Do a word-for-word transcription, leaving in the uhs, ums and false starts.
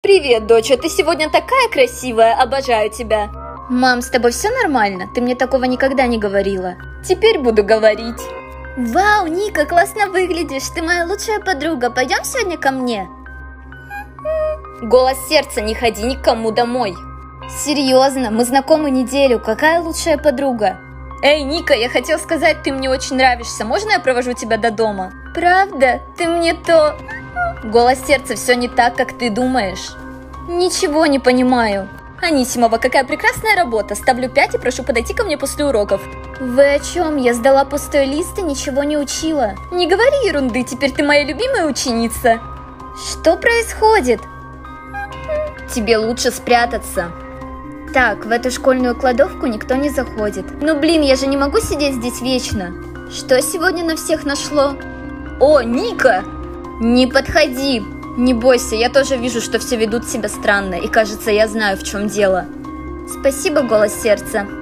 Привет, доча, ты сегодня такая красивая, обожаю тебя. Мам, с тобой все нормально? Ты мне такого никогда не говорила. Теперь буду говорить. Вау, Ника, классно выглядишь, ты моя лучшая подруга, пойдем сегодня ко мне? Голос сердца, не ходи никому домой. Серьезно, мы знакомы неделю, какая лучшая подруга? Эй, Ника, я хотел сказать, ты мне очень нравишься, можно я провожу тебя до дома? Правда? Ты мне то... Голос сердца, все не так, как ты думаешь. Ничего не понимаю. Анисимова, какая прекрасная работа. Ставлю пять и прошу подойти ко мне после уроков. Вы о чем? Я сдала пустой лист и ничего не учила. Не говори ерунды, теперь ты моя любимая ученица. Что происходит? Тебе лучше спрятаться. Так, в эту школьную кладовку никто не заходит. Ну блин, я же не могу сидеть здесь вечно. Что сегодня на всех нашло? О, Ника! Не подходи! Не бойся, я тоже вижу, что все ведут себя странно, и кажется, я знаю, в чем дело. Спасибо, голос сердца.